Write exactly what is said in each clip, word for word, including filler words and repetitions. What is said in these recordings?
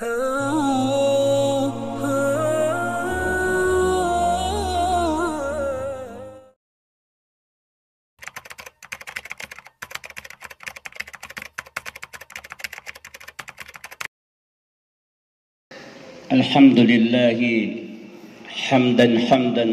الحمد لله حمدا حمدا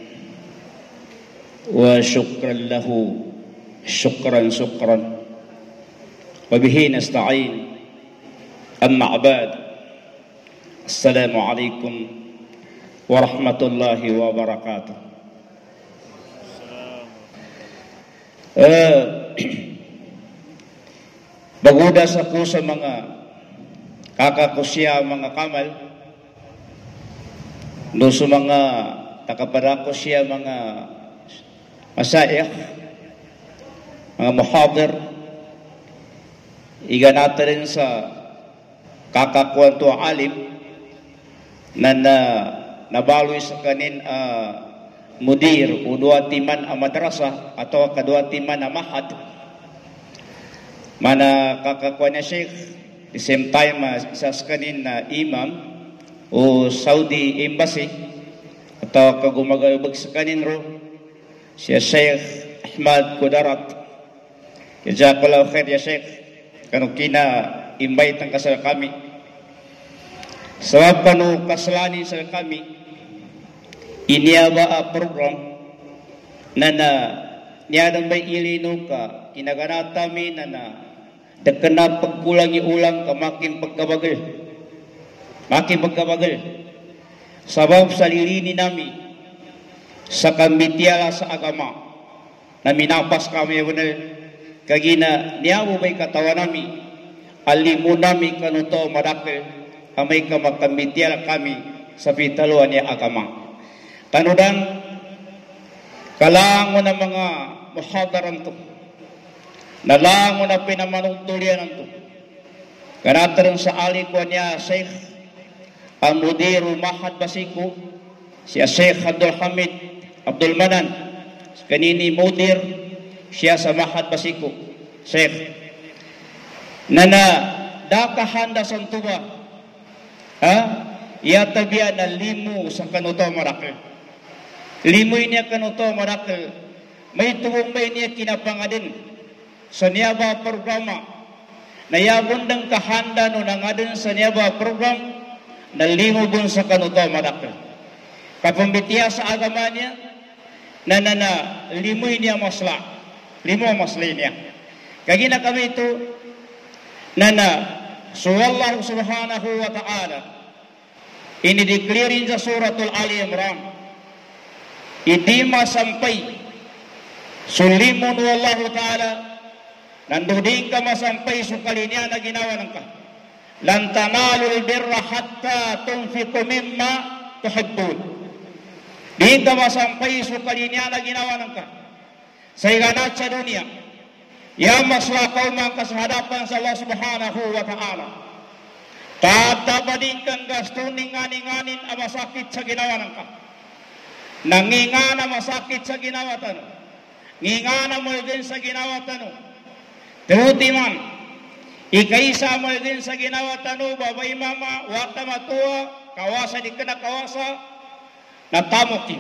وشكرا له شكرا شكرا وبه نستعين أما بعد السلام عليكم ورحمة الله وبركاته. uh, Bagudas ako sa mga kakakusya mga kamal no sa mga takaparako siya mga masayah, mga muhadir, iganata rin sa kakakuanto alim na, na nabaloy sa kanin uh, mudir o duwati man ang madrasa atau kaduwati man ang mahad mana kakakuan na sheikh, the same time uh, isa sa kanin na uh, imam o Saudi Embassy atau kagumagayubag sa kanin ro siya Sheikh Ahmad Kudarat. Jazakallahu khair ya Sheikh kanu kina invite ang kasal kami sabab kanu kaslani sa kami iniaba a program na na niadang may ilino ka kinaganata mi na na dekena pagkulangi ulang kamakin pagkabagal makin pagkabagal sabab sa lilini nami sa kamitiala sa agama na minapas kami benar kagina niyawo may katawa nami alimu nami kanuto madakil amay kamakambitiala kami sa pitaluan niya agama tanudan kalango na mga muhadaran to nalango na pinamanungtulian to kanataran sa alikuan niya Sheikh ang mudiru mahad basiku siya Sheikh Abdul Hamid Abdul Manan kanini mudir siya sa mahad basiku Sheikh nana dakahanda santuba ha iya tabiya na limu sa kanuto marakil limu niya kanuto marakil may tuwong may niya kinapangadin sa niyaba programa na yabundang kahanda no nangadin sa niyaba program nalimubon sa kanuto madakil kapambitiya sa agama niya na na na limoy niya masla limo masli niya kagina kami ito na na so Allah subhanahu wa ta'ala inideklirin sa suratul Ali Imran hindi masampay sulimon wallahu ta'ala nanduding ka masampay sukali niya na ginawa ng ka lan tanalul birra hatta tunfiqu mimma tuhibbun. Di ka masampay sukali niya na ginawa ng ka sa iganat sa dunia. Ya maslakaw man ka sa hadapan sa Allah subhanahu wa ta'ala. Tatapadin kang gasto ninganinganin ang masakit sa ginawa ng ka. Nanginga na masakit sa ginawa tano. Nginga na mo din sa ginawa tano. Tuti man ikaisa mo din sa ginawa tano, babay mama, wata matua, kawasa di ka na kawasa, natamokin.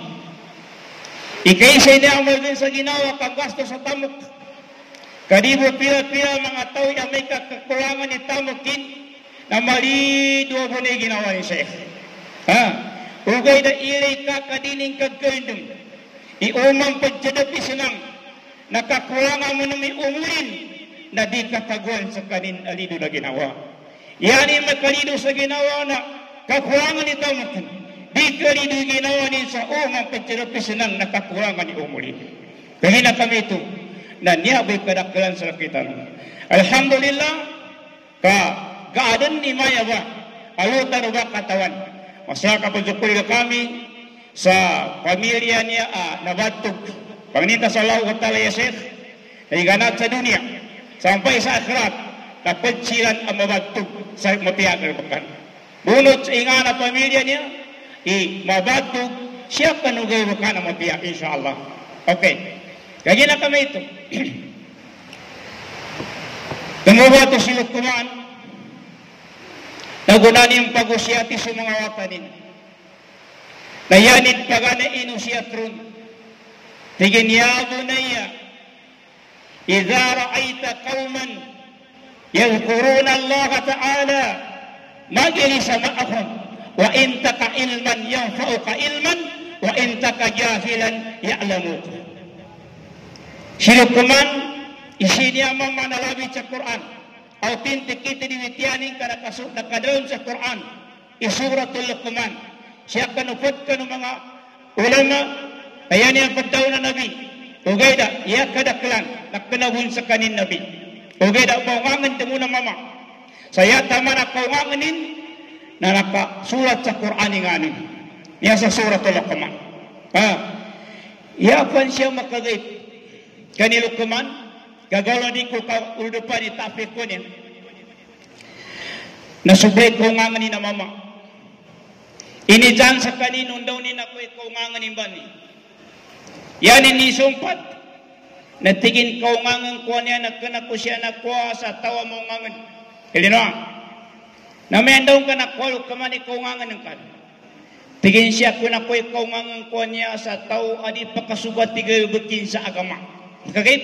Ikaisa niya mo din sa ginawa, kagasto sa tamok. Kadibo pila-pila mga tao yung may kakulangan ni tamokin, na malido mo na ginawa ni Sheikh. Ha? Ugay na ilay ka kadining kagkandong, iumang pagtsadapi sinang, nakakulangan mo na may umurin, na di kataguan sa kanin alido na ginawa. Yan yung makalido sa ginawa na kakulangan ni tamokin. Di kalido ginawa ni sa umang pagtirapis ng nakakulangan ni umulin. Kaya na kami ito na niyabay kadakalan sa lakitan. Alhamdulillah ka gaadan ni Maya ba alutan ba katawan. Masya kapagdukul kami sa pamilya niya ah, nabatog. Panginita sa Allah wa ta'ala ya Sheikh na iganat sa dunia sampai sa akhirat kapagsilan ang mabatog sa mapiyagal bakan. Bunot sa ingana pamilya niya i mabatog siya kanugay bakan ang mapiyak insyaAllah. Okay. Kaya na kami ito. Tumuba ito si Lukman Nagunanin pagusyati sa mga watanin. Nayanid pagana inusyatron. Tigin ya bunayya, idza ra'aita qauman yadhkuruna Allah ta'ala majlis ma'ahum wa in taka ilman yanfa'uka ilman wa in taka jahilan ya'lamuka. Sinukuman isiniya manalabit sa Quran. Authentic kita diwitianin kana kasuk nakadaon sa Quran. Isuratul Luqman. Siya kanupot ka ng mga ulama. Kaya niya pagdaw na Nabi. Ugay da, iya kadaklan. Nakanabun sa kanin Nabi. Ugay da, kaungangan mo na mama. Saya tama na kaunganganin na nakasulat sa Quran ng anin. Niya sa suratul Luqman. Ha? Iyapan siya makagayip. Kanil Luqman, gagawin din ko ka udupan ni tapik ko niya. Nasubay kaunganganin na mama. Inijan sa kaninong daw ni nakoy kaunganganin ba ni? Yan inisumpat. Natigin kaungangan ko niya, nagkanak ko siya nakuha sa tawa mo ngangan. Ilino, namayan daw ka nakuha, kamani kaungangan ng kan. Tigin siya ko nakoy kaungangan ko niya sa tawa, adi pakasubat tigay bukin sa agama. Kagayip,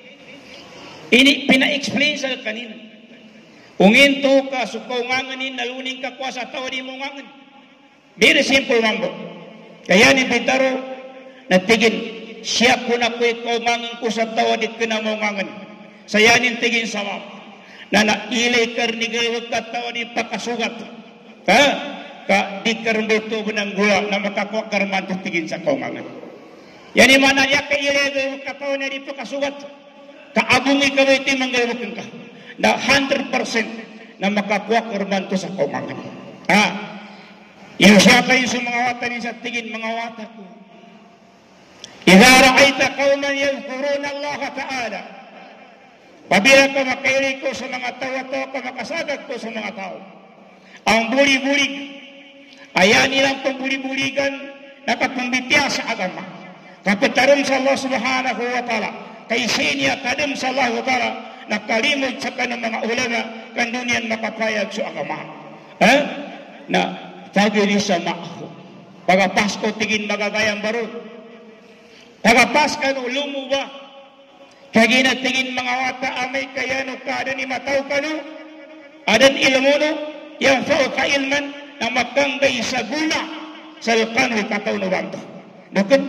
ini pina-explain sa kanina. Ungin to ka, so kaunganganin, naluning ka kuha sa tawa di mo ngangan. Very simple mambo. Kaya ni Pitaro, natigin, siya ko na ko'y kaumangan ko sa tawa dit ka na maungangan. Sayanin tigin sama. Na nailay karnigay wag ka tawa di pakasugat. Ha? Ka di karmbuto ng gula na makakuha karman tigin sa kaumangan. Yan yung mana niya kailay wag ka tawa na di pakasugat. Kaabungi ka iti manggaywakan ka. Na one hundred percent na makakuha karman to sa kaumangan. Ha? Yung siya kayo sa mga wata ni sa tigin mga wata ko. Idza ra'aita qauman yadhkuruna Allah ta'ala. Pabila ka makairi ko sa mga tao-tao, ka makasagad ko sa mga tao. Ang buli-bulig, ayan nilang pambuli-buligan na kapumbitya sa agama. Kapatarum sa Allah subhanahu wa ta'ala. Kay sinya kadem sa Allah wa ta'ala, nakalimod sa kanang mga ulama, kanunian makapayag sa agama. Ha? Na, tagiri sa ma'aho. Pagapasko tigin magagayang barod. Tagapas ka no, lumuwa. Kagina tingin mga wata amay kaya no kada ni mataw ka no. Adan ilmo no, yang fao ka ilman na makanggay sa guna sa lukan ay kataw no banto. Dukot,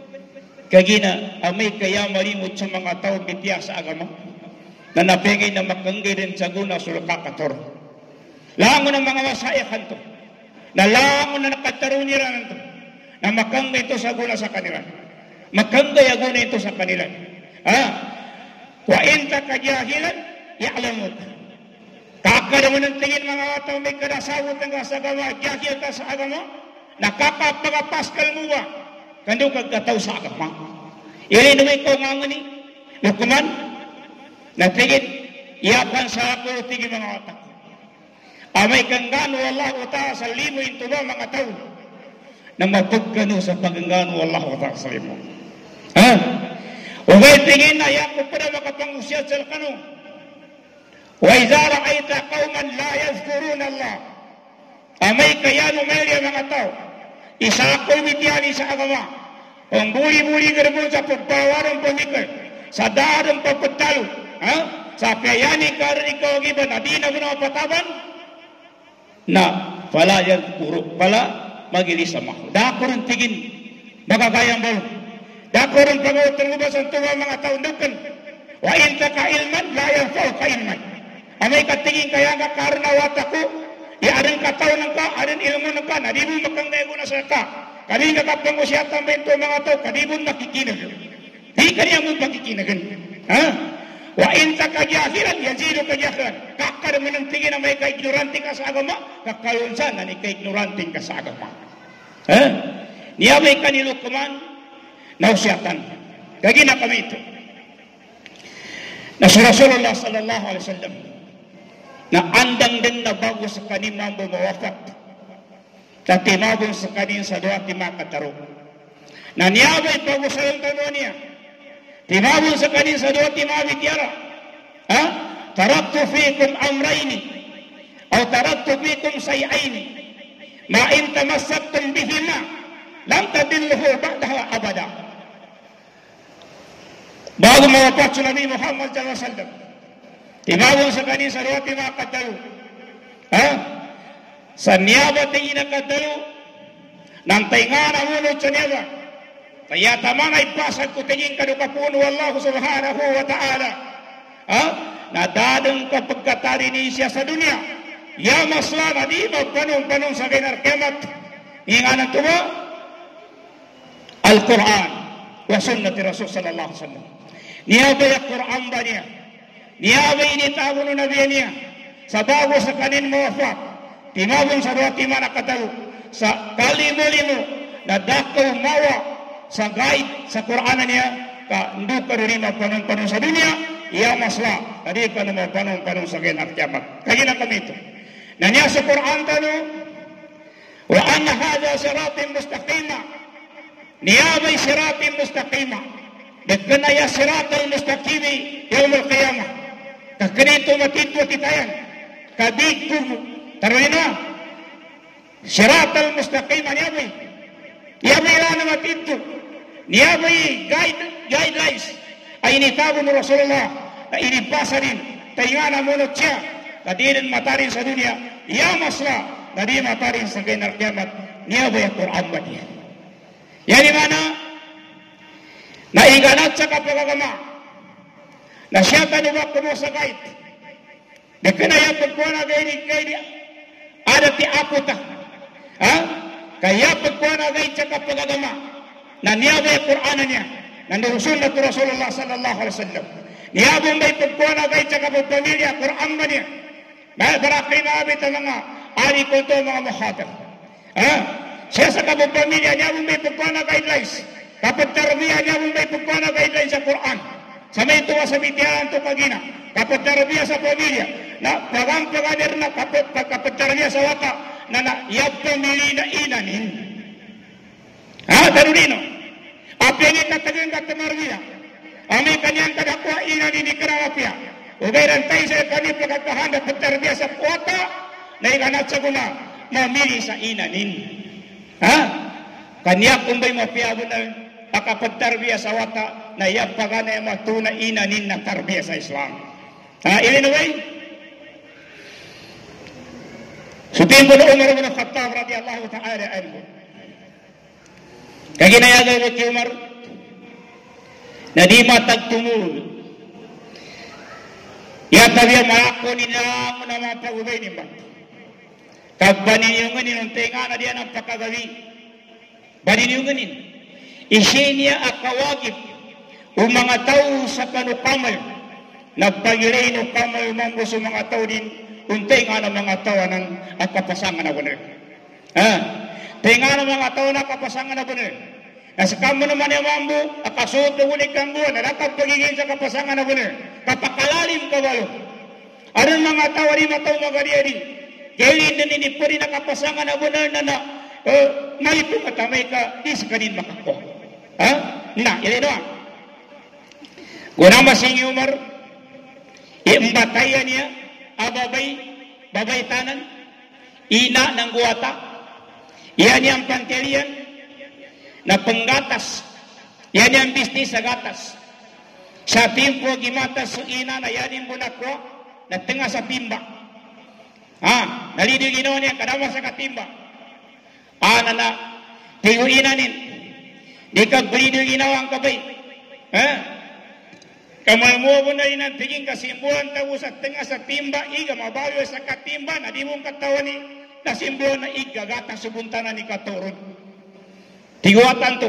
kagina amay kaya malimot sa mga tao bitya sa agama. Na napengay na makanggay din sa guna sa luka kator. Lango ng mga wasayakan to. Na lango na nakataruniran to. Na makanggay to sa guna sa kanila. Makanggay ako na ito sa kanila. Ha? Wa in takajahilan, ya'lamut. Kakada mo ng tingin mga wataw, may kadasawot ng sa agama, jahil ka sa agama, nakakapagapaskal mo ba? Kando kagkataw sa agama. Ili naman ikaw nga nga ni, Luqman, na tingin, iyapan sa ako, tingin mga wataw. Amay kang gano, Allah ta'ala, sa limo ito ba mga tao, na mapagkano sa paggangano, Allah ta'ala, sa limo. Ha? Ugay tingin na yakop pa na makapangusyad sa kano. Wa idza ra'aita qauman la yadhkuruna Allah. Amay kaya no may mga tao. Isa ko mitiyani sa agama. Ang buri-buri garbon sa pagpawarang pamikay. Sa darang pagpatalo. Ha? Sa kayani karin ikaw giban na di na mo pataban. Na pala yadhkuru. Pala magilis sama. Dakuran tigin. Magagayang balo. Dakuran pangawatan mo ba sa tuwa mga taon dukan? Wa in taka ilman, la yanfa'u ka ilman. Amay katingin kaya nga karna wata ko, iaring kataon ng ka, aring ilmo ng ka, nadibon makanggay ko na sa ka. Kani nga kapang usyatan bento mga tao, kadibon makikinagan. Di kaniya mo makikinagan. Ha? Wa in taka jahilan, yazido ka jahilan. Kakar mo ng tingin na may ka-ignorante ka sa agama, kakayunsan na ni ka-ignorante ka sa agama. Ha? Niyamay ka ni Luqman, nausyatan. Kagina kami ito. Na si Rasulullah sallallahu alaihi wasallam na andang din na bago sa kanin mambo mawafat. Na timabong sa kanin sa doa timakataro. Na niyabay bago sa yung tanong niya. Timabong sa kanin sa doa timabit yara. Ha? Taraktu fikum amrayni. aw taraktu fikum shay'ain ma in tamassaktum bihima lam tadilluhu ba'dahu abada. Bago mawafat si Nabi Muhammad sallallahu alaihi wasallam, timawang sa kanin sa ruwati mga kadalo, ha? Sa niyaba tingin na kadalo, nang tainga na munod sa niyaba, kaya tamang ay pasag ko tingin kadukapuno Allah subhanahu wa ta'ala, ha? Nadadang kapagkatari ni siya sa dunia, ya masla na di magpanong-panong sa kinarkemat, hinganan tuwa, Al-Quran wa sunnati Rasul sallallahu alaihi wasallam. Niya ba yung Quran ba niya? Niya ba initago ng Nabi niya? Sa bago sa kanin mo wafat, timabong sa ruwati mana katalo, sa kalimo-limo na dakaw mawa sa guide sa Quran niya, ka hindi ka rin magpanong-panong sa dunia, iya masla, hindi ka naman panong-panong sa kinarkemat. Kaya na kami ito. Na niya sa Quran tano, wa anna hadha siratin mustaqima, niya ba'y siratin mustaqima, nagkanaya siratal mustaqimi yaumul qiyamah, kakanito matitwa titayan, kabig kumu, taruhin na, siratal mustaqima niya ba'y, niya ba'y lana matitwa, niya ba'y guide, guidelines, ay initabo ng Rasulullah, na inibasa rin, tayo nga na munot siya, na di rin matarin sa dunia, iya masla, na di matarin sa kinarkemat, niya ba'y Quran ba niya? Yan di mana, naiganat sa kapagagama, na siya tanubak ko mo sa kahit, na kanaya pagkuha na gayri, gayri, ada ti aputa, ha? Kaya pagkuha na gayri sa kapagagama, na niya ba'y Quran niya, na nurusun na to Rasulullah sallallahu alaihi wasallam, niya ba'y pagkuha na gayri sa kapagpamilya, Quran ba niya, barakay na abit ang mga ari ko ito mga muhatab, ha? Siya sa kapagpamilya niya ba'y pagkuha na guidelines, kapag tarbiya niya mong may pagkuha na guidelines sa Quran, sa may tuwa sa bitiyahan ito pagina, kapag tarbiya sa pamilya, na pagang paganer na kapag, kapag tarbiya sa wata, na na iyab pamili na inanin. Ha, tarunino? Apyan ita tagang katamarbiya, amay kanyang kadakwa inanin ni Karawapya, ugayran tayo sa kani pagkakahanda pag tarbiya sa wata, na ikanat sa guna, mamili sa inanin. Ha? Kanya kung ba'y mapiyago na akapagtarbiya sa wata na yapaga na yung matuna inanin na tarbiya sa Islam. Ha? Ilinaway? Sutin ko na Umar ibn Khattab radiyallahu ta'ala anhu. Kaginayagan mo kay Umar na di matagtumul. Yatabiya malako nila mo na mga pag-ubay ni Mbak. Kagbanin yung ganin, untinga na diyan ang pakagawi. Banin yung ganin. Isya niya akawagip o mga tao sa kanukamal. Nagpagiray no kamal mambo sa mga tao din, untinga na mga tao ng akapasangan na bunir. Ha? Tinga na mga tao na akapasangan na bunir. Nasa kamo naman yung mambo, akasuot na ulit kang buwan, nalatag pagiging sa kapasangan na bunir. Kapakalalim kabalo. Anong mga tao rin matao magariari? Kaya din ini po rin nakapasangan na bunar na na uh, may ito katamay ka, di sa kanin makako. Ha? Na, ilin doon. Gunang masingi Umar, imbatayan niya, ababay, babay tanan, ina ng guwata, iyan niyang pantelian, na panggatas, iyan niyang bisnis sa gatas. Sa timpo gimatas sa ina na yanin mo na ko, na tanga sa timba. Ah, nalidig ginawa niya, kadama sa katimba. Ah, na tiyuin nanin. Di ka balidig ginawa ang kabay. Ha? Kamay mo mo na rin ang tiging kasimbuhan tawo sa tinga sa timba, iga mabayo sa katimba, na di mong katawan ni nasimbuhan na iga, gatang subuntanan ni katurod. Tiguatan to.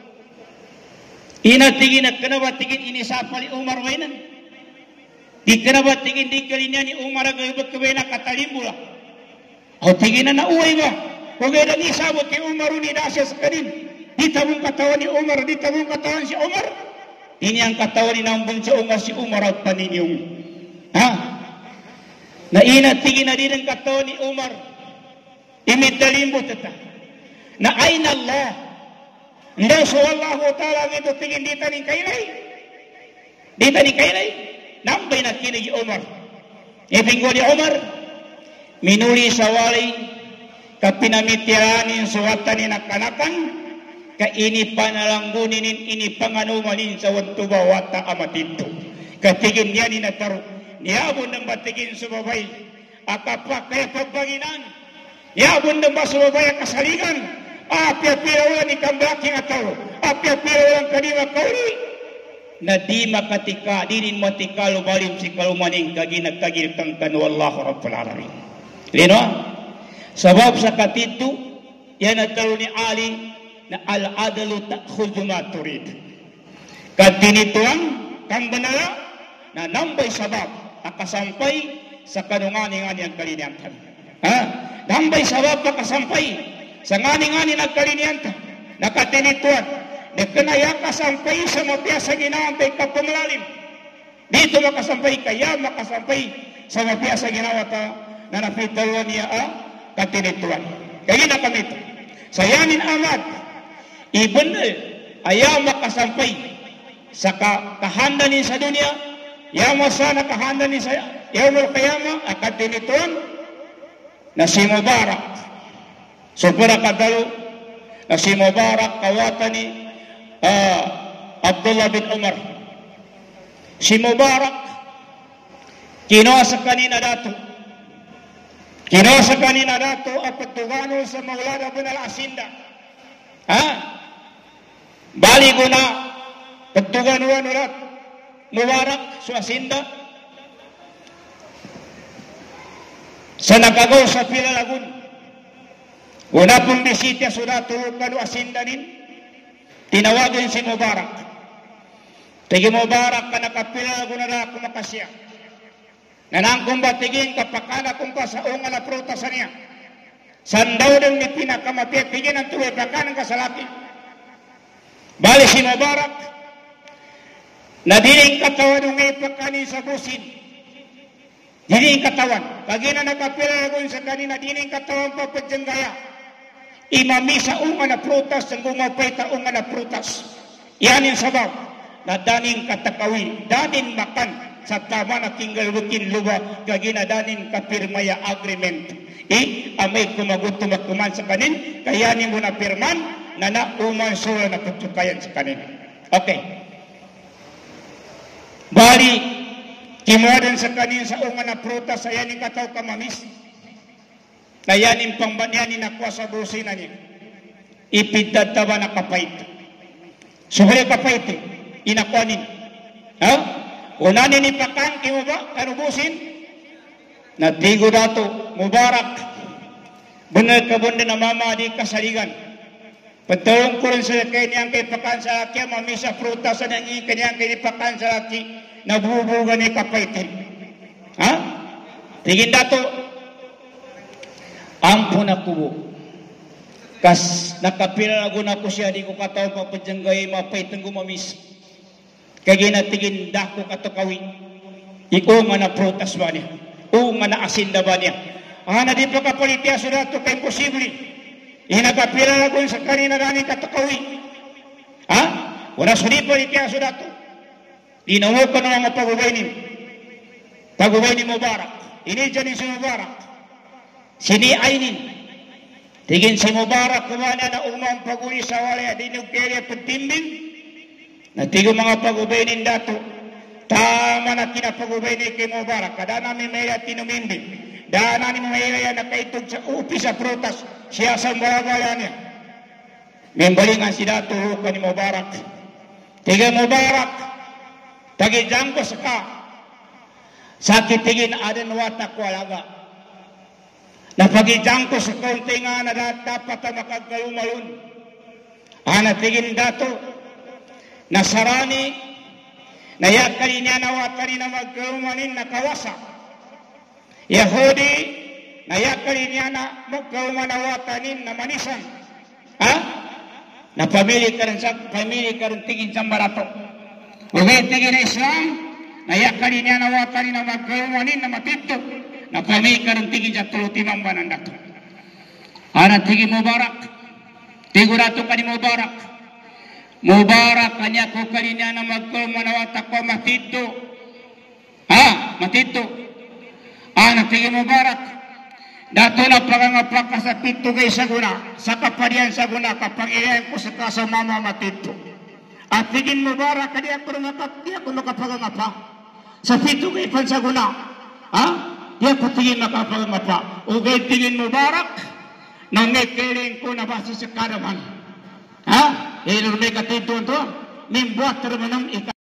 Ina tigin at kanawa tigin inisapal ni Umar Wainan. Di kanabat tingin di kalinya ni Umar agabot kabay na katalimbula. O tingin na nauway ba? Kung gano'n isabot kay Umar ni Dasya sa kanin. Di tabong katawan ni Umar, di tabong katawan si Umar. Ini ang katawan ni nambong si Umar, si Umar at paninyong. Ha? Naina tingin na din ang katawan ni Umar. Imidalimbot ito. Na ayna Allah. Hindi so Allah ta'ala ito tingin dita ni kailay. Dita ni kailay. Nambay na kini Umar. Ibinggo ni Umar, minuli sa walay kapinamitiranin suwatan ni nakanakan ka ini panalanggunin ini panganumanin sa wantuba wata amatito katigin niya ni nataro niyabon ng batigin sumabay akapak kaya pagbanginan niyabon ng basumabay kasaligan apya-pirawan ni kambaking ataw apya-pirawan kanima kauli na di makatika dinin matikalo balim si kalumaning kaginag-kagil kang kanu Allah Rabbul Alamin lino sabab sa katitu yan nataro ni Ali na al-adalu ta'khudhu ma turid kadinituan kang banala na nambay sabab nakasampay sa kanunganingan yang kaliniantan ha nambay sabab nakasampay sa ngani-ngani nagkaliniantan nakatinituan na kanaya kasampay sa mapiyasa ginawa kay kapamalalim dito makasampay kaya makasampay sa mapiyasa ginawa ta na napitawan niya ah, katinituan kaya na kami ito sayanin amad ibenel ayaw makasampay sa kahandanin sa dunia yaw mo sana kahandanin sa yaw mo kayama akad dinituan na si Mubarak supura kadalo na si Mubarak kawatan ni uh, Abdullah bin Umar si Mubarak kinuha sa kanina dato kinuha sa kanina dato at patugano sa Maulana bin al-Asinda ha bali ko na pagtuganuan ulat Mubarak sa Asinda sa nagagaw sa Pilalagun una pong bisita sudah tulog kanu Asinda nin tinawagan si Mubarak tigi Mubarak ka nakapilalagun na kumakasya nanangkong batigin kapakana kung pa sa unga na prutas niya sandaw ng ni pinakamapit tigin ang tuloy pakanan ka sa laki bali si Mubarak na dining katawan ng ipakanin sa busin dining katawan kagina nakapilalagun sa kanina dining katawan pa padyangaya imami sa unga na prutas ang gumapay ta unga na prutas yan yung sabab na daning katakawi daning makan sa tama na tinggal wikin luwa kagina daning kapirmaya agreement eh amay kumagot tumakuman sa kanin kaya ni mo na pirman na nauman sura na pagtukayan sa kanin okay bali kimuadan sa kanin sa unga na prutas sa yaning kataw kamamis na yaning pangbanyanin na kwa sa busin na niya ipidadtaba na kapait suhari kapait inakwanin ha unanin ni pakang kimo ba kanubusin natigo dato Mubarak benar kabunda na mama di kasaligan patulong ko rin sa kay niyang kay pakan sa laki mamisa prutas sa niyang kanyang kay pakan sa laki nabubugan ni kapaitin ha tigin dato ampun ako po kas nakapilalagun ako siya di ko kataw papadyangay mapaitin gumamis kaya natigin dako katukawi iko nga na prutas ba niya o nga na asinda ba niya ah na di pa kapalitya sudah to kay posible inagapilalagun sa kanina nani katukawi ha wala sudi palitya sudah to dinawo ka na mga pagubaynin pagubaynin Mubarak ini dyan si Mubarak sini ainin tigin si Mubarak kumana na umang paguli sa wala dinug kaya pagtimbing natigo mga pagubaynin dato tama na kinapagubaynin kay Mubarak kada namin may tinumimbing daan namin may nakaitog sa upi sa prutas siya sa maragala niya membalingan si dato ka ni Mubarak tiga Mubarak tagi jangko saka sakit tigin adan watak walaga na pagijang ko sa kaunti nga na dapat na makagalumalun ana tigin dato nasarani na yakali niya nawatari na magkalumanin na kawasa Yahudi na yakali niya na magkalumanawatanin na manisan ha na pamili ka rin sa pamili ka rin tigin sa barato okay tigin na Islam na yakali niya nawatari na magkalumanin na matito na pamili ka rin tigin sa tulutimang banandato ana tigin Mubarak tigurato ka ni Mubarak Mubarak kanya ko kalinya na magkalumanawata ko matito ha matito ana tigin Mubarak Dato na pagangapaka sa pitugay sa guna, sa kaparian sa guna, kapag iyan ko sa kasamama matito. At tigin mo bara, kadi ako nakap, di ako nakapagangapa. Sa pitugay pan sa guna, ha? Di ako tigin nakapagangapa. Ugay tigin mo barak, na may kiling ko na basa sa karaman. Ha? Ilan may katito ito, nimbuat termanang ika.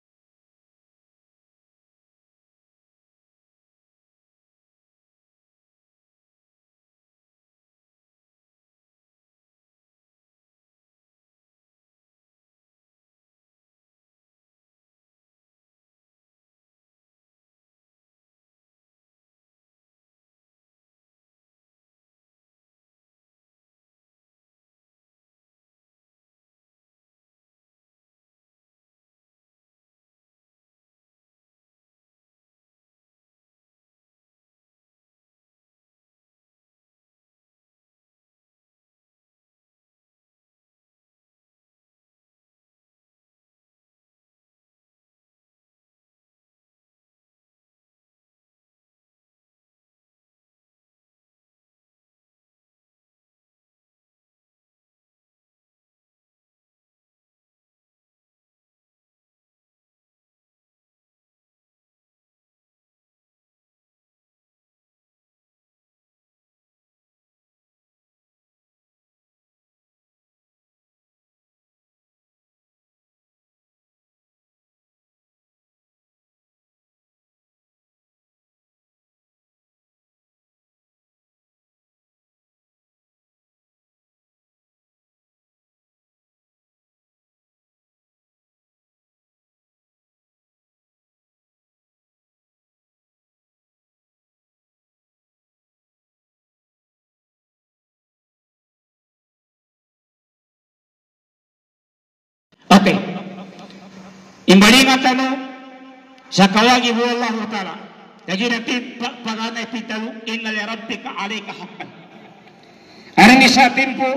Okay. Imbalingan tano sa kawagi mo Allah Ta'ala. Kaya natin paganay pitalo, inna li rabbika alayka haqqan. Ano ni sa atin po,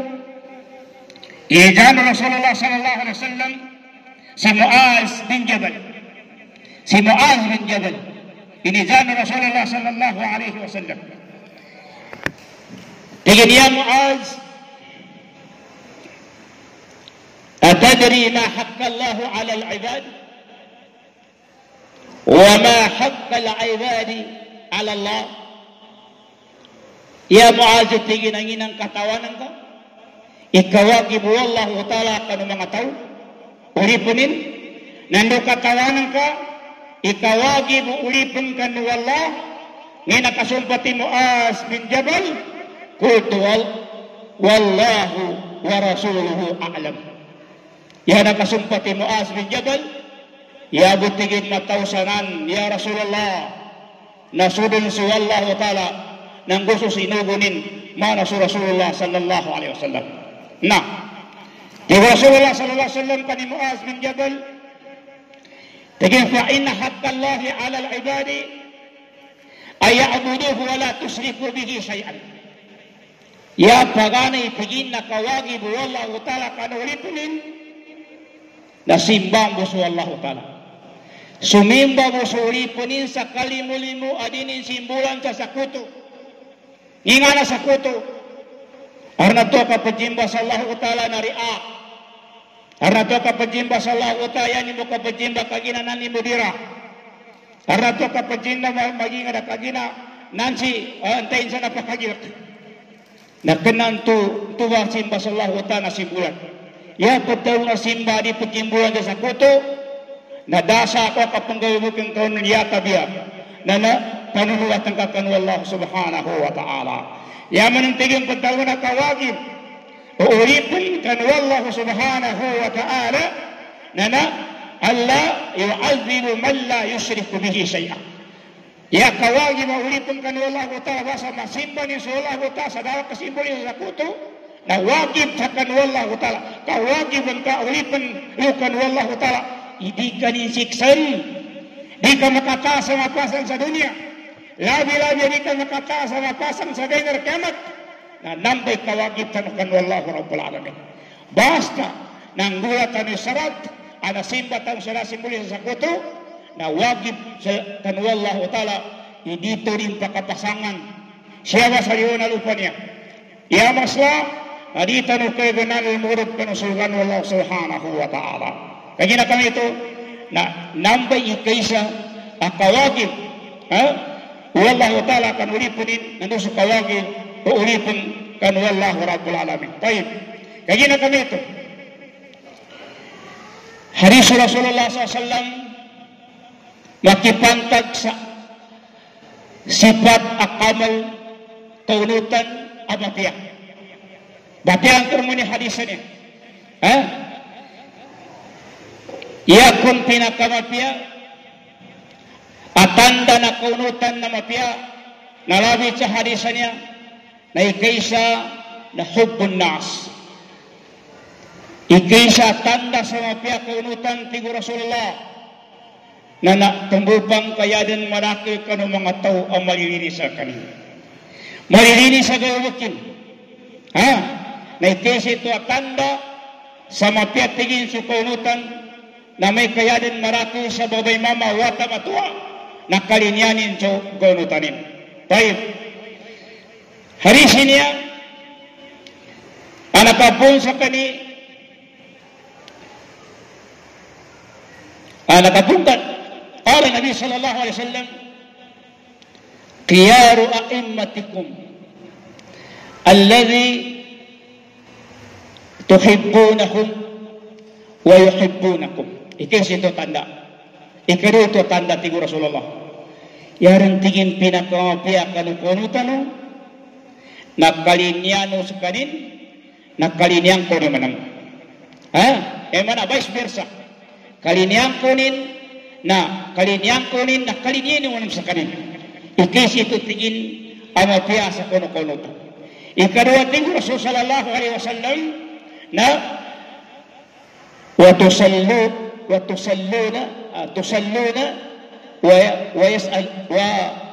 iyan Rasulullah sallallahu alaihi wasallam si Muaz bin Jabal. Si Muaz bin Jabal. Inijan Rasulullah sallallahu alaihi wasallam. Kaya niya Muaz, أتدري ما حق الله على العباد وما حق العباد على الله يا معاذ tingin ang inang katawanan ka ikawagi mo Allah Ta'ala kanu mga tao ulipunin nando katawanan ka ikawagi mo ulipun kanu Allah nga nakasumpati Muaz bin Jabal qultu wallahu wa rasuluhu a'lam. Ya nakasumpati Muaz bin Jabal, ya butigin na tausanan, ya Rasulullah, nasudun si Allah Ta'ala, nang gusto sinugunin, mana si Rasulullah sallallahu alaihi wasallam. Nah, di Rasulullah sallallahu alaihi wasallam kani Muaz bin Jabal, tigin fa inna haqqallahi ala al-ibadi, ay ya'buduhu wa la tusriku bihi syai'an. Ya pagani tigin na kawagi bu Allah Ta'ala kanulipunin, nasimbang buso Allah Ta'ala. Sumimba buso ulipunin sa kalimulimu adinin simbulan sa sakuto. Inga na sakuto. Arna to kapajimba sa Allah Ta'ala na ria. Arna to kapajimba sa Allah Ta'ala yan mo kapajimba kagina nani mudira. Arna to kapajimba maginga na kagina nansi antayin sa napakagirat. Nakanan to tuwa simba sa Allah Ta'ala simbulan. Ya pagdaw na simba di pagkimbulan sa kuto, nadasa ako kapanggawa kang kaunan yata biya, na na panunulat ng kakanu Allah subhanahu wa ta'ala. Ya manuntigin pagdaw na kawagin, uulipin kanu Allah subhanahu wa ta'ala, na na Allah yu'azibu man la yushriku bihi syai'an. Ya kawagin maulipin kanu Allah wa ta'ala, basa masimba ni sa Allah wa ta'ala, sa dawa kasimbolin sa kuto, na wajib sakan wallahu ta'ala kawajiban ka ulipan lukan wallahu ta'ala hindi ka nisiksan di ka makataas sa mapasan sa dunia labi-labi di ka makataas sa mapasan sa dengar kiamat na nambay kawajib sakan wallahu rabbul alamin basta nang gulatan ni sarat ana simba tang sila simboli sa kuto na wajib sakan wallahu ta'ala hindi to rin pakapasangan siapa saliuna lupa niya. Ya masla, adita no kay ganal murad kanusulgan wallahu subhanahu wa ta'ala. Kaya na kami ito, na nambay ikaysa akawagin, ha? Wallahu ta'ala kan ulipunin, nandun sa kawagin, o ulipun kan wallahu rabbul alamin. Tayo, kaya na kami ito. Hadis Rasulullah sallallahu alaihi wasallam makipantag sa sifat akamal kaunutan amapia. Batiang kermuni hadisnya. Ha? Ia kun pinakamapia atanda na kaunutan na mapia nalabi sa hadisnya na ikaysa na hubbun nas. Ikaysa tanda sa mapia kaunutan tigo Rasulullah na natambupang kaya din maraki ka ng mga tao ang malilinis sa kanila. Malilinis sa gawakin. Ha? Na ikaysa ito at tanda sa mapia tigin sa kaunutan na may kaya din maraki sa babay mama wata matua na kalinyanin sa kaunutanin. Tayo. Harisin niya anakapon sa kani anakapungkat qala Nabi sallallahu alaihi wasallam khiyaru a'immatikum alladhi tuhibbunahum wa yuhibbunakum. Ikis itu tanda. Ikiro itu tanda tigo Rasulullah. Yarang tingin pinakamapia kanukunutan nakalinyano sakanin nakalinyang ko ni manang. Ha? Eh mana vice versa. Kalinyang kunin na kalinyang kunin na kalinyin mo sa kanin. Ikis itu tingin amapia sa kunukunutan. Ikadua tigo Rasul sallallahu alaihi wasallam na wa tusallu wa tusalluna tusalluna wa wa yas'al wa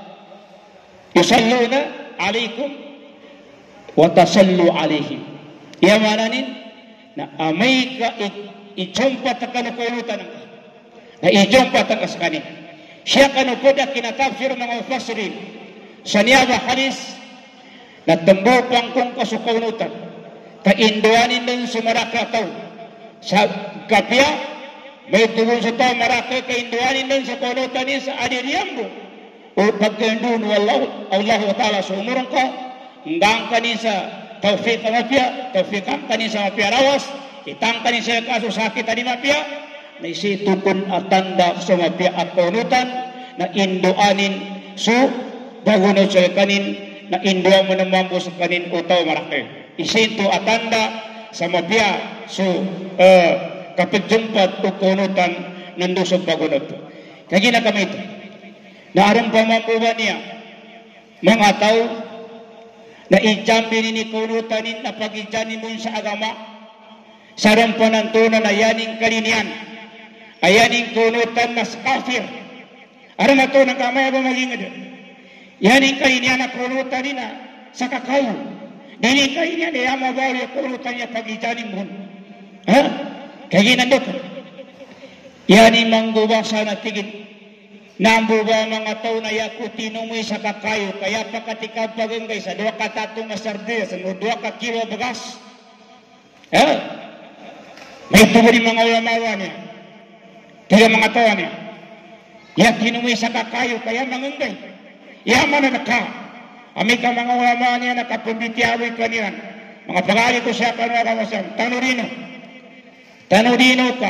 yusalluna alaikum wa tasallu alaihim. Ya mananin na amay ka ijumpa ta kanukunutan na ijumpa ta kaskani. Siya kanukuda kinatafsir ng mufassirin sa niyaba hadis na tambupang kung kasukunutan kainduanin din sa maraka tao sa kapya may tugon sa tao maraka kainduanin din sa kunutan niya sa adiriyambo o pagkaindun wallahu Allah ta'ala sa umurang ka hanggang kanin sa tawfiq ang mapya tawfiq ang kanin sa mapya rawas itang kanin sa kaso sakit ani mapya na isitukon at tanda sa mapya at kunutan na induanin so bagunod sa kanin na indua mo na mambo sa kanin utaw marake. Isinto atanda sa mapya so uh, kapagjumpat o kunutan nando sa bagunod. Kaya na kami ito. Naarang pamambuwa niya mga tao na ijambi ni kunutanin na pag-ijanin mo sa agama sa rampanantunan na yaning kalinian ayaning kunutan na kafir. Aram na ito ng kamay ba maging ito? Yaning kalinian na kunutan nina sa kakayo. Yaning kalinian na yamabaw yung kunutan niya pag-ijanin mo. Ha? Kaya nandok. Yaning manggubasa na tigit. Nambuba mga tao na yakutin mo sa kakayo. Kaya pakatikab pagunggay sa dua katatong na sardinas. Sa dua ka kilo bagas. Ha? May tubuli mga ulamawa niya. Kaya mga tao niya. Yakin mo sa kakayo. Kaya mangunggay. Yaman na naka. Ami ka mga ulama niya nakapumbitiawi kaniyan. Mga pagali ko siya kanwa kamasang. Tanurino. Tanurino ka.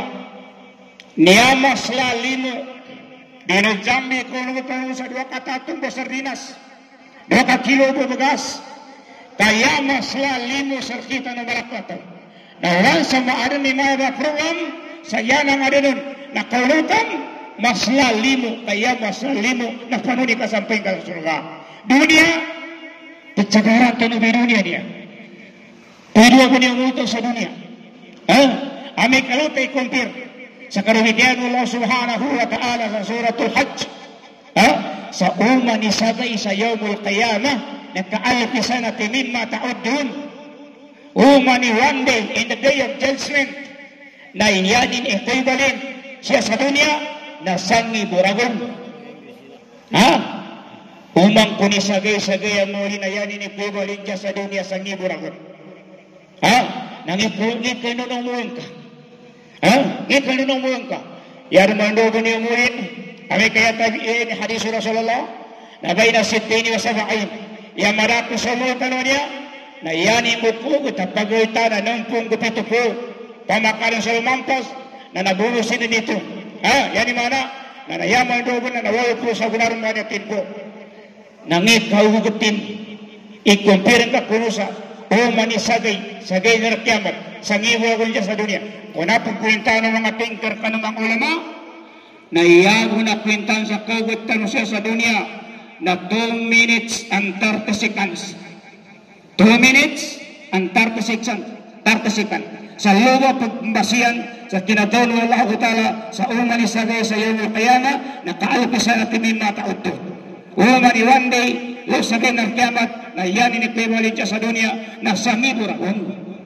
Niyamas lalimo. Dinajambi kunutan sa dua katatong basardinas. Dua ka kilo bubagas. Kaya mas lalimo sarkita na balakatan. Nawalan sa maadan ni mga program sa yan ang adanon na kunutan mas lalimo kaya mas lalimo na panuni kasamping ka sa surga. Dunia pecagaran tanu di dunia dia. Pero ako niya nguto sa dunia. Ha? Ami kalutay kumpir sa karuhitian Allah subhanahu wa ta'ala sa suratul Hajj. Ha? Sa uma ni sabay sa yawmul qiyamah na kaalpi sanati mimma ta'udun. Uma ni one day in the day of judgment na inyanin equivalent siya sa dunia na sangi buragon. Ha? Umang kuni sagay-sagay ang muli na yan inipibalin dyan sa dunia sa ngiburagot. Ha? Nangipulgi kayo nung umuwin ka. Ha? Ngipul nung umuwin ka. Yan ang mandogo niyo umuwin. Kami kaya tabi'in hadis Rasulullah na bayna sitini wa sab'in. Yan marako sa umuwin ka niya na yan imupugot at pag-uita na nampung gupito po. Pamakalan sa lumampas na nabunusin na dito. Ha? Yan yung mana na nayaman dogo na nawaw po sa gularong mga po. Nangit kaugutin ikumpirin ka kuno sa o mani sagay sagay na kiamat sa ngiwa ko sa dunia kung napagkwenta ng mga thinker ka ng mga ulama na iyago na kwintan sa kaugut ka siya sa dunia na two minutes and thirty seconds two minutes and thirty seconds thirty seconds sa luwa pagbasiyan sa kinadaw ng Allah Ta'ala sa umani sagay sa iyo kayana na kaalpasan natin may mataot to umani one day lo sagay ng kiamat na yan inipibalin siya sa dunia na sa ngiburagon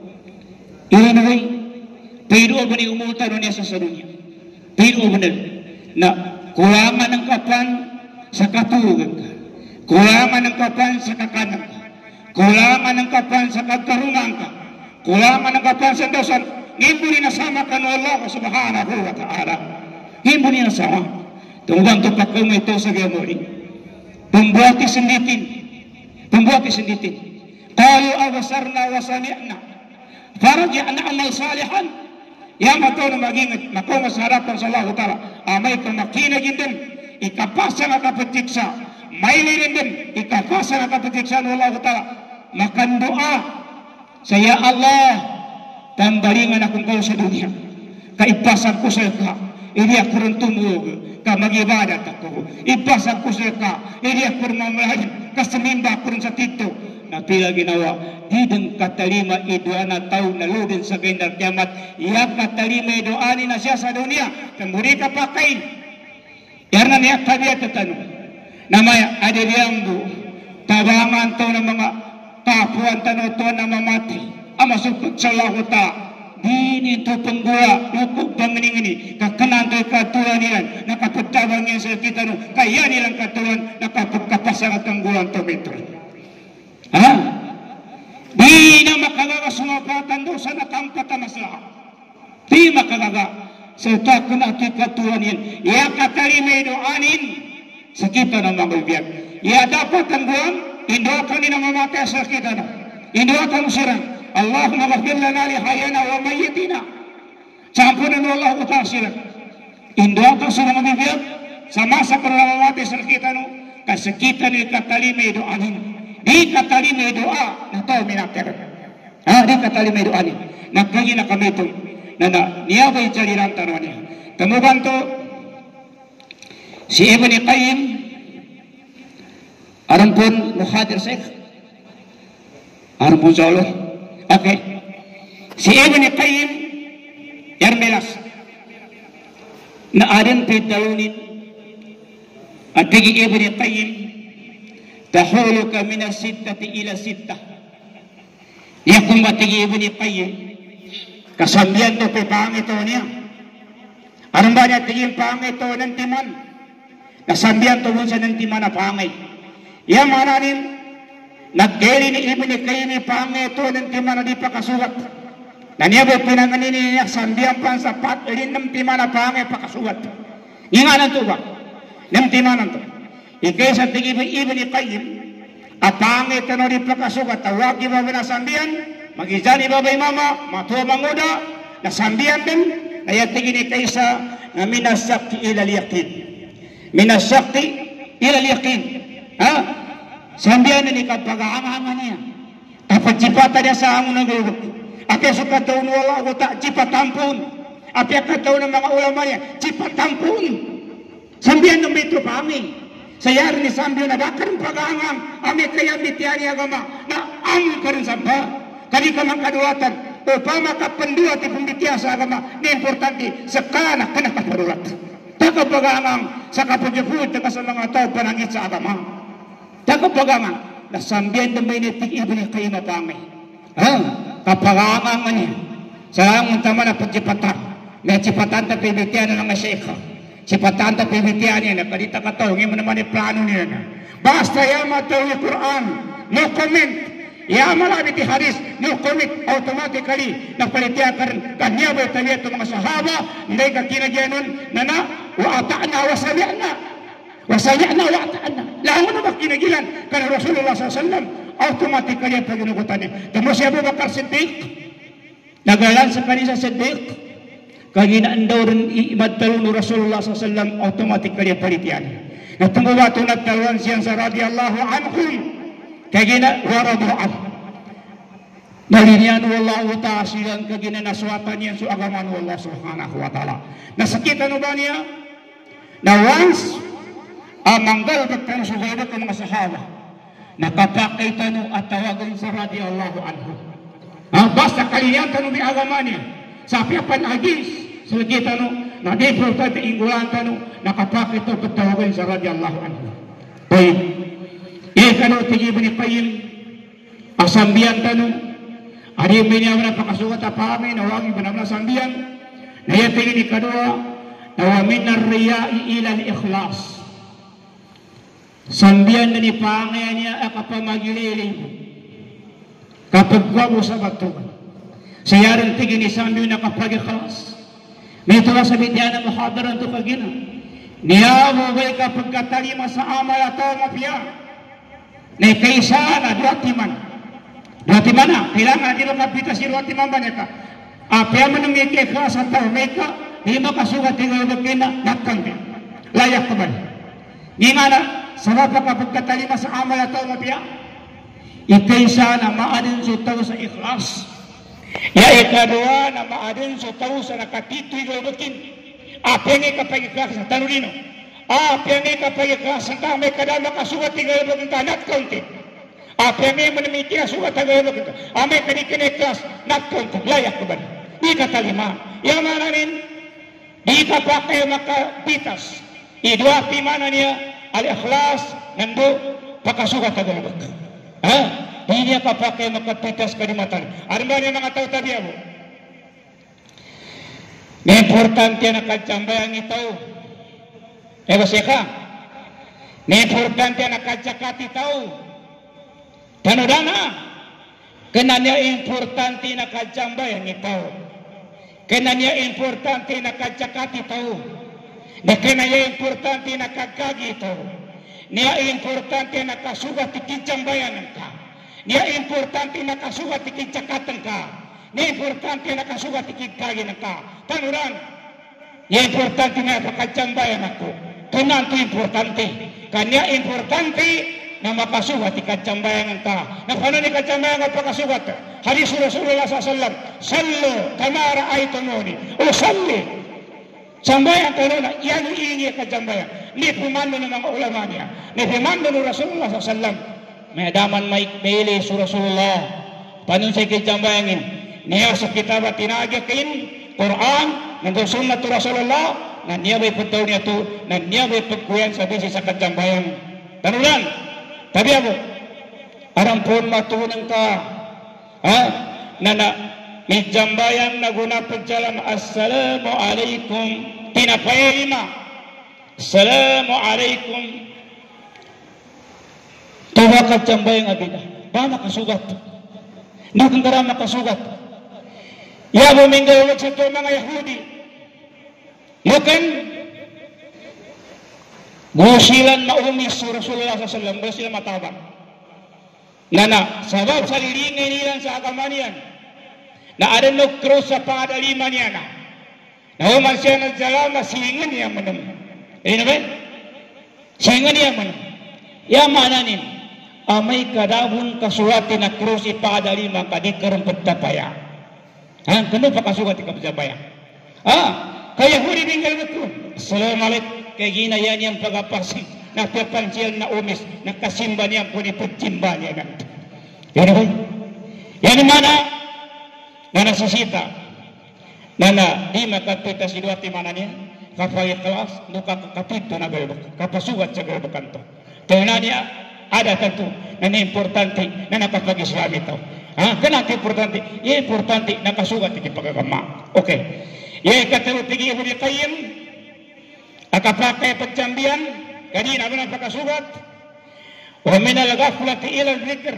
ilinaway pero ba ni umutan niya sa sa dunia pero ba na kulangan ng kapan sa katugan ka kulangan ng kapan sa kakanan ka kulangan ng kapan sa kagkarungan ka kulangan ng kapan sa dosan ngimbo ni nasama ka no Allah subhanahu wa ta'ala ngimbo ni nasama tunggang tupak ko may ito sa gamori pembuati senditin pembuati senditin qalu awasarna wa sami'na faraja'na amal salihan ya matao na magingat makaw masarapan sa Allah Ta'ala amay ka makinagin din ikapasa na kapatiksa may lirin din ikapasa na kapatiksa ng Allah Ta'ala makandua saya Allah tambalingan akong kau sa dunia kaipasan ko sa ka ini aku rentumug ka magibadat ako ipasag ko sa ka ini ako mamalayan kasamimba ako sa tito na pila ginawa dideng katalima idua na tao na ludin sa gendar kiamat iya katalima iduani na siya sa dunia kamburi ka pakain yarna niya tabiat tanong namaya adiliyambu tabangan to ng mga tapuan tanong to na mamati amasukot sa Allah Ta'ala dini to penggula lupuk bangening ini kakanan to katuan niyan nakapagtabang yan sa kita no kaya nilang katuan nakapagkapasang at tanggulan to metro ha di na makagaga sumapatan doon sa nakampatamas lahat di makagaga sa takon at katuan yan iya katarime doanin sa kita ng mga ubiyag iya dapat tanggulan indoakan ni na mamatay sa kita no indoakan usirang Allahumma ghafir lana li hayana wa mayyitina. Sampunan Allah utasir. Indo ato sa mga bibiyag sama sa karamawati sa kita no kasakitan ni katalime doanin. Di katalime doa na to minater. Ah di katalime doanin. Nagkagi na kami to na na niya ba itsaliran tanong niya. Tamugan to si Ibn Qayyim aram pun muhadir Syekh aram pun Allah. Okay. Si Ibn Qayyim Yarmelas na adan pitalunin at bigi Ibn Qayyim tahuluka min as-sittati ila sittah yakum batigi Ibn Qayyim kasambian to pangito niya aron ba niya tiging pangito ng timan kasambian to sa ng timan na pangay yan mananin nagdeli ni Ibn Qayyim pangito ng timana di pakasugat. Naniyago pinanganin niya sambiang pan sa pat rin ng timana pangay pakasugat. Inganan to ba? Ng timana to. Ikay sa tigi Ibn Qayyim at pangito na di pakasugat. Tawag iba ba na sambian? Mag-izan iba ba mama? Matuwa manguda na sambian din. Nayatigi ni kaysa na minasakti ilal yakin. Minasakti ilal yakin. Ha? Sambian ni kapag-aanganga niya. Kapag cipata niya sa hamon ng gulog. Apya sa kataon wala ko ta, cipatampun. Apya kataon ng mga ulama niya, cipatampun. Sambian ng metro pa amin. Sayar ni sambian na bakit pag-aangang. Ami kaya mityan niya gama na ang karin sampa. Kani ka mang kaduatan. O pama ka panduat ipong mitya sa agama. Ni importante, sa kanak ka nakaparulat. Taka pag-aangang sa kapag-yapud na sa mga tao panangit sa agama. Tagapagangan na sambian na may netik Ibn Qayyim mapangay. Ha? Kapagangan niya. Sa ang tama na pagcipatan. May cipatan ta pibitian na nga syekha. Cipatan ta pibitian niya. Nakalita ka to. Ngayon mo naman yung plano niya na. basta yama tahu Quran no comment yama labi ti hadis no comment automatically napalitiakan kanya ba taliya to mga sahaba ndai ka kinagyanon nana wa ata'na wa sami'na wa sami'na wa ata'na lawan na bakinagilan kana Rasulullah sallallahu alaihi wasallam automatically paginugutan niya tamo si Abu Bakar Siddiq nagalan sa kanisa Siddiq kaginaan daw rin imadtalon ni Rasulullah sallallahu alaihi wasallam automatically palitian. Natunggawa ito nagtalon siyang sa radiyallahu anhum kagina waradu'an. Nalinian wallahu ta'ala silang kagina naswatan niya sa agaman wallah subhanahu wa ta'ala. Nasakitan ba niya? Na once amanggal pagtano sa gaya ng mga sahaba nakapakita no at tawagan sa radiyallahu anhu. Ah, basta kalinian tanong di agaman niya. Sa piapan agis so kita no na default at inggulan tano nakapakit to pagtawagan sa radiyallahu anhu. Toy e kano tigi bani qayyim asambian tano ari minya na pakasugat apami nawagi banamna sambian na yatigi ni kadua wa min ar-riya'i ila al-ikhlas sambian ni pangaya niya akapamagililing kapag mo sa batuan siyaran tigi ni sambian nakapag-ikhlas. May ito sa bidya na muhadaran ito kagina. Niya mo ba ka pagkatalima sa amal at mapya? Na kaysa na duatiman. Duatiman na. Kailangan dito kapita si duatiman ba nita? Apya man ang may kekha sa tao. May ka, di makasugat yung magkina, nakang din. Layak ka ba? Di nga na, sarap ka pagkatalima sa amal at mapya? Ikaysa na maanin sa tao sa ikhlas. Ya ikadua na maadun so tau sa nakatitoy godokin apenge kapag ikhlas sa tanulino apenge kapag ikhlas sa tame kada makasugat tinggal bagong tanat kaunti apenge manamiti sugat tagay bagong ame kanikin ikhlas nat kaunti layak ko ba di katalima yamananin di kapakay makapitas idua timana niya al ikhlas nando pakasugat tagay bagong ha hindi niya papakai makapitas kalimatan. Ano ba niya mga tao tabi mo? May importante na kacambayang ito. Ego seka. May importante na kacakat ito. Tanudana. Kena niya importante na kacambayang ito. Kena niya importante na kacakat ito. Na kena niya importante na kagagi ito. Niya importante na kasugat ikicambayan ka. Niya importante na kasugat ikicakatan ka. Niya importante na kasugat ikikagin ka. Tanuran. Niya importante na pakacambayan ako. Kanan to importante. Kanya importante na makasugat ikacambayan ka. Na paano ni kacambayan ka pakasugat? Hadis Rasulullah sallallahu alaihi wasallam. Sallu kamara aitumuni. O salli. Sambayan tayo na yan iingi kacambayan. Ni pumando ng mga ulama niya. Ni pumando ng Rasulullah sallallahu alaihi wasallam. May daman may pili sa Rasulullah panon sa kicambayangin niya sa kitab at tinagyakin Quran nandun sunnah to Rasulullah na niya may pagtaw niya to na niya may pagkuyan sa bisi sa kicambayang tanulan tabi ako arampon matunan ka ha na na may jambayang naguna pagjalam assalamu alaikum tinapayima assalamu alaikum tawa ka jambayang abida ba nakasugat nakang gara makasugat ya buminggal sa ito mga Yahudi yakan gusilan maumis sa Rasulullah sallallahu alaihi wasallam gusilan matabang nana sabab sa lilingay nilan sa agama niyan na ada no cross sa padaliman niya na na human siya na jalama singan niya manam eh naman singan niya manam ya mananin amay kadabun kasuwati na cross ipadalima kadikaroon pagtapaya ha kano pa kasuwati kapagtapaya ah kaya huli binggal ko assalamualaikum kay ginayan yang pagapasing na papansiyal na umis na kasimba niya po ni pagsimba niya ganito yan ba yan mana na nasisita na na di makapita si duwati mana niya kapag kelas nuka kapito na galbok kapasugat sa galbokan to tayo na niya ada tentu na importante na nakapag-Islam ito. Ha? Kanang importante? Iya importante nakasugat iti pagagama. Okay. Iya katero tigi Ibnu Qayyim akapakay pagcambian kanina mo nang pagkasugat wa min al-ghaflati ila dzikr.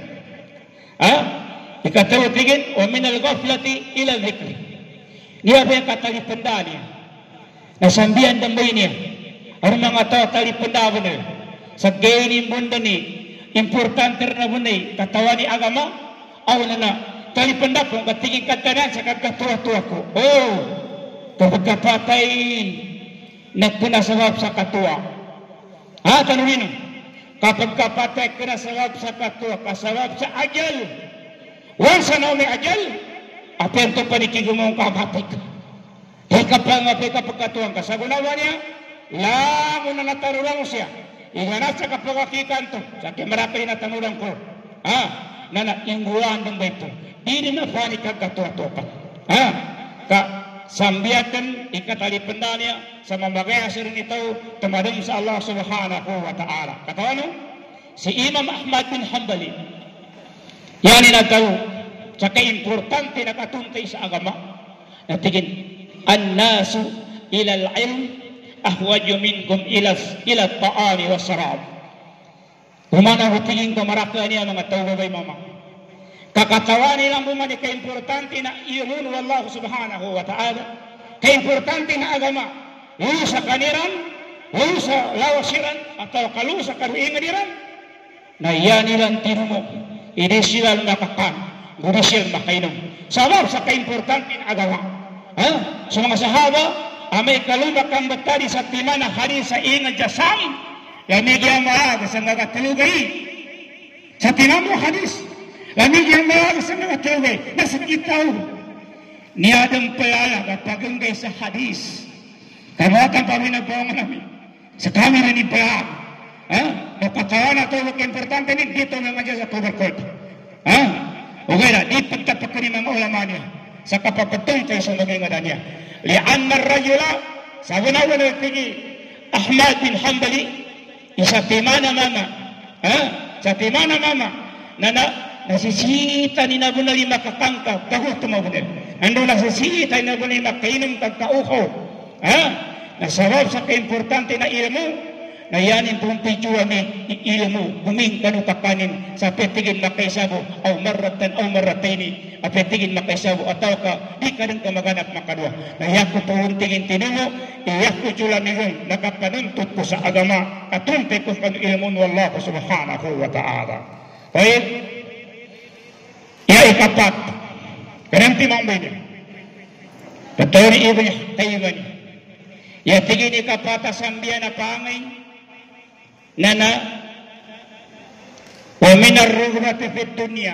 Ah, ikatawa tigin wa min al-ghaflati ila dzikr. Niya ba katali penda niya. Nasambian dambay niya. Ang mga tao tali penda ba niya. Sa gainin bunda ni importante na bunda ni katawan ni agama aw na na tali penda kung katingin katanan sa kagkatuwa-tuwa ko. Oh, kapag kapatay nagpunasawap sa katuwa. Ha, tanunin. Kapag kapatay kunasawap sa katuwa, kasawap sa ajal. Once na may ajal, apento panikigumong kapatik. Di kapag nga pagkatuwang kasagunawa niya, lango na natarulang siya. Iganap sa kapagakikan to, sa kimarapay na tanulang ko. Ha, na naingguan ng baito. Di rin na fani kagkatuwa-tuwa pa. Ha, ka sambiatan ikatali pendanya sa mamagay asir nito tumadong sa Allah subhanahu wa ta'ala. Katawan si Imam Ahmad bin Hanbali yan inagaw sa kaimportante na katuntay sa agama na tigin an-nasu ila al-ilm ahwaju minkum ila ila at-ta'ami wa sarab. Kumana hutingin ko maraka niya mga tawagay mama kakatawan nilang bumani kaimportante na ilmun wallahu subhanahu wa ta'ala kaimportante na agama wala sa kaniran wala sa lawasiran atau kalau sa karuingadiran na yan nilang tinumo hindi sila nakakan hindi sila makainom sabab sa kaimportante na agama ha? Sa mga sahaba amay kalumakang batari sa timana hari sa ingat jasam lamigyan mga sa nagatalugay sa tinamo hadis lamig yang mga sa mga tawag na sa kitaw niyadang palala kapaganggay sa hadis kamatan pa rin nagpawang namin sa kamera ni Balag ha? Napatawa na ito importante din dito naman dyan sa tubercult ha? Okay na di pagtapak ka ni mga ulama niya sa kapapatong kayo sa maging nga niya lian marrajula sa gunawa na tigi Ahmad bin Hanbali isa timana mama ha? Sa timana mama na na nasisita ni nabuna lima kakangka kahut tumabunil ando nasisita ni nabuna lima kainom kagkauho ha nasawab sa kaimportante na ilmu na yanin pong picture ni ilmu buming kanu kakanin sa petigin makaisabo o maratan o maratini at petigin makaisabo ataw ka di ka rin kamaganap makadwa na yaku puhuntingin tinumo iyaku chula nihong nakapanuntut ko sa agama at tumpe ko kanu ilmun wallahu subhanahu wa ta'ala baik. Ya ikapat ganti mambay niya betul ibu niya tayo ba niya ya tigin ikapata sambian na pangay na na wa minar rugbati fit dunya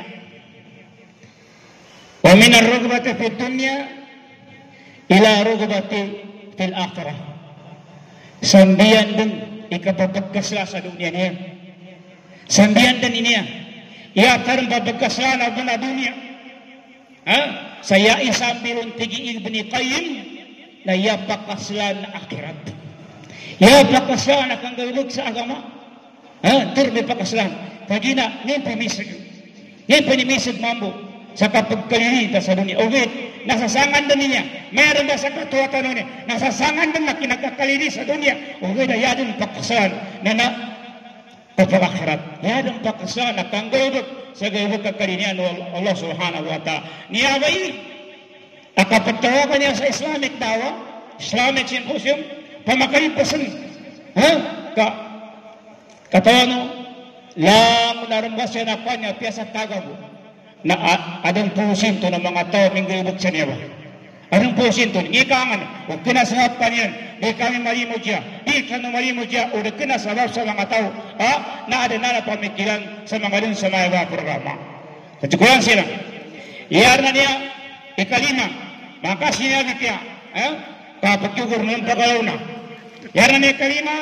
wa minar rugbati fit dunya ila rugbati fil akhirah sambian din ikapapagkasla sa dunia niya sambian din niya ya tarum babagkaslan na na dunia ha saya isambilun tigi ibni qayyim na ya pakaslan na akhirat ya pakaslan na kang gawilog sa agama ha turbi pakaslan kagina ngayon pamisig ngayon panimisig mambo sa kapagkalilita sa dunia okay nasasangan din niya meron ba sa katuwatan niya nasasangan din na kinagkakalili sa dunia okay na yadong pakaslan na na Pagpapakhirat, yadang pakaslan na kanggawag sa gawag kakarinian Allah subhanahu wa ta'ala. Niyabay, akapagtawagan niya sa Islamic dawa, Islamic symposium, pamakalipasan. Ha? Ka, katawano, lang narambas siya na kanya, piyasa tagaw na adang pusin to ng mga tao, minggawag sa niya ba? Anong pusin to? Ikangan, huwag kinasahap ka niyan, di kami malimod siya, di kami malimod siya, o kinasahap sa mga tao, ha? Na ada na pamikiran sa mga dun sa mga programa. Katukulan sila. Iyar na niya, ikalima, maka sinabi kaya, ha? Kapagtugur ng pagalaw na. Iyar na niya ikalima,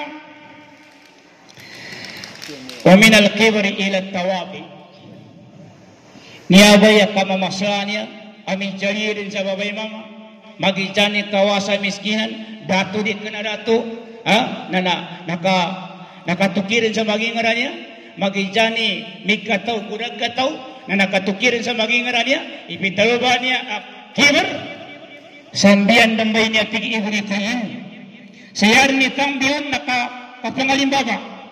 wa minal kibri ila tawabi. Niyabaya kamamasla niya, amin jalirin sa babay mama, magijani kawasa miskinan, datu di kena datu, ha? Na na naka nakatukirin sa maging ngaran niya, magijani mikataw kudag kataw, na nakatukirin sa maging ngaran niya, ipintaloba niya uh, kiber, sambian dambay niya tigi ibuli tayo. Sayar ni tambiyon naka kapangalimbaba,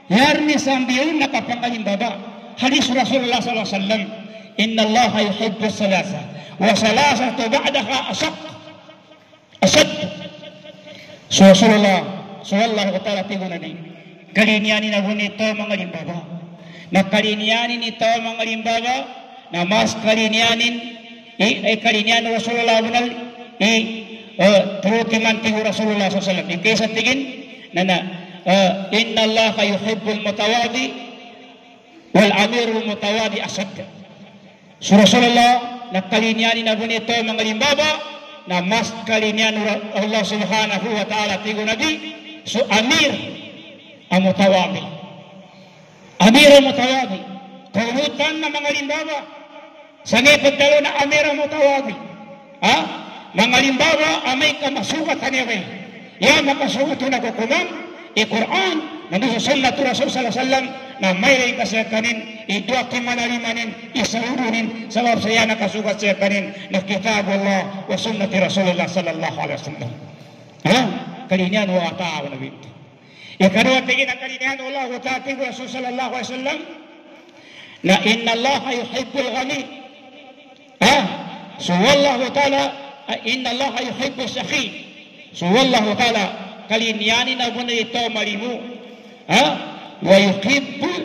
yarni sambiun nakapangalimbaga hadis Rasulullah sallallahu alaihi wasallam inna Allah yuhibbu salasa wa salasatu ba'daha asaq asad Rasulullah sallallahu ta'ala tiguna ni kaliniani na bunito mangalimbaga na kaliniani nito mangalimbaga na mas kalinianin ay kalinian Rasulullah bunal i terutiman tihu Rasulullah sallallahu alaihi wasallam ikesa tigin nana inna Allah yuhibbul mutawadi wal amirul mutawadi asad Rasulullah na kaliniani na bunito mangalimbaga na mas kalinian Allah subhanahu wa ta'ala tigo nabi so amir ang mutawadi amir ang mutawadi kahutan na mga limbawa sa ngipagdalo na amir ang mutawadi ha? Mga limbawa amay kamasukat haneway yan makasukat na kukumam i-Quran nandun sa sunnah Rasul sallallahu alaihi wasallam na mayroon kasi kanin idwa kimanalimanin isahurunin sabab saya nakasukat siya kanin na kitab Allah wa sunnati Rasulullah sallallahu alaihi wasallam ha? Kalinian wa ta'ala nabi ikadua tingin ang kalinian Allah wa ta'ala Rasul sallallahu alaihi wasallam na inna Allah yuhibbul ghani ha? So wallahu ta'ala inna Allah yuhibbul sakhi so wallahu ta'ala kalinianin na muna ito marimu ha? Wa yuhibbul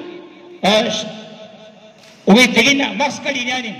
uwitigin na mas kalinianin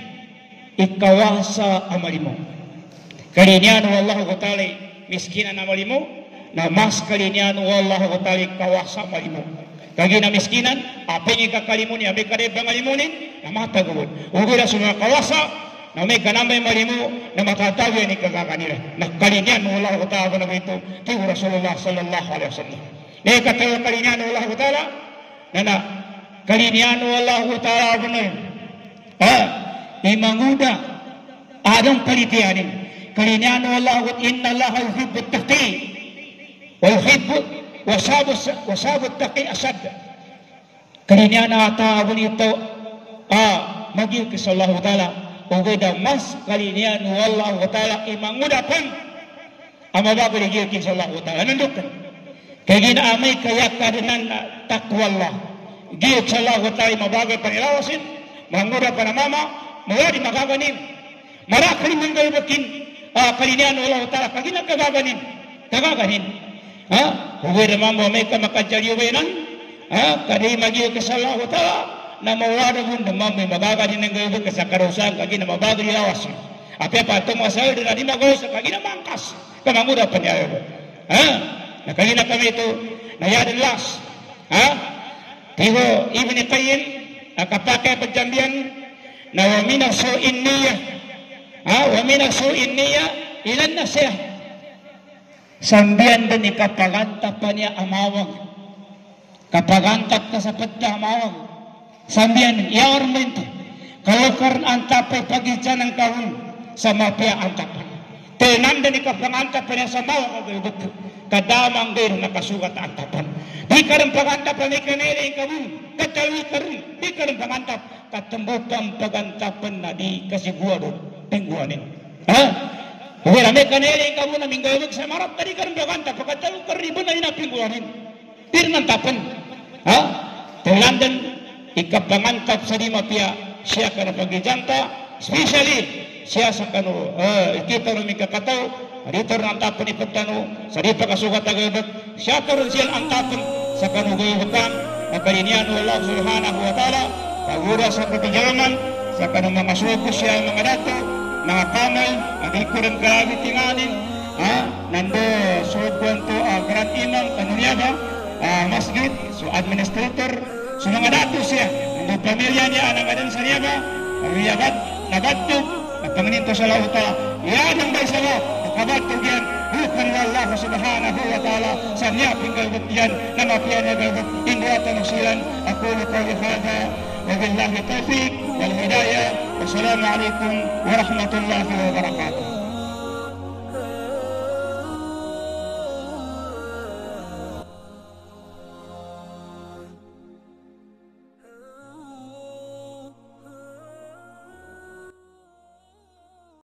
ikawasa amarimu kalinian wallahu ta'ala miskinan amarimu na mas kalinian wallahu ta'ala ikawasa amarimu kagi na miskinan aping ikakalimun ya may kadebang alimunin na matagawin ugura sa mga kawasa na may kanambay marimu na matatawin ni kagakanila na kalinian wallahu ta'ala na ito tiyo Rasulullah sallallahu alaihi wasallam na ikatawa kalinian wallahu ta'ala na na kalinian wallahu ta'ala na ha imanguda adong kalitianin kalinian wallahu inna Allah yuhibbut taqi wa yuhibbu wasabu wasabu taqi asad kalinian ata bunito ah magiu sallallahu ta'ala ugeda mas kalinian wallahu ta'ala imanguda pun amabago ligiu sallallahu ta'ala nandukan kaya ginaamay kaya kadanan takwa Allah giu sallallahu ta'ala mabago panilawasin manguda pa na mama mawadi magaganin marakali manggalbakin uh, kalinian wallahu ta'ala kagi nagkagaganin kagaganin ha ugeda mamo may ka makadyaryuwenan ha kadi magiu sallallahu ta'ala na mawada mo na mamay magaganin ng gawin ka sa karusan kagi na mabago nilawas api pa itong masal na di magawas kagi na mangkas kamanguda pa niya ha na kagi na kami ito nayadin las ha tiho ibn Qayyim nakapakai pagjambian na wamina su'in niya ha wamina su'in niya ilan na siya sambian din ikapagantap pa niya amawag kapagantap ka sa padda amawag sambian ya ormento kalau karena antapay pagitsa ng kahun sa mapia antapan tenan din ikapangantapan niya sa mawa kagayubot kadamang gayon nakasugat antapan di ka rin pagantapan ay kanila yung kahun katalawi ka rin di ka rin pangantap katambutang pagantapan na di kasiguado pingguanin ha? Wala may kanila yung kahun na minggawag sa marap na di ka rin pagantap katalawi ka rin na inapingguanin di rin antapan ha? Telandan ikapangantap sa lima pia siya ka na pagijanta especially siya sa kano uh, ikita rin mikakataw dito rin ang tapon ipagtano sa di pagkasukat na gayabot siya ka rin siya ang tapon sa kano gayabotan na kalinian Allah subhanahu wa ta'ala pagura sa kapijaman sa kano mga suko siya mga dato mga kamay adi ko rin grabe tinganin ha nando sukuan to uh, Grand Imam kanunyada uh, masjid so administrator so mga dato siya, ang pamilya niya, ang adan sa niyaga, pamilyagat, nagatog, nagpangininto sa Allah ta'ala, yan ang may sawa, nakabatog yan, bukan Allah subhanahu wa ta'ala, sa niya pinggalgot yan, na mapiyan niya galgot, ingwatan ng silan, ako na kawihada, wa billahi tawfiq, wal hidayah, wassalamu alaikum warahmatullahi wabarakatuh.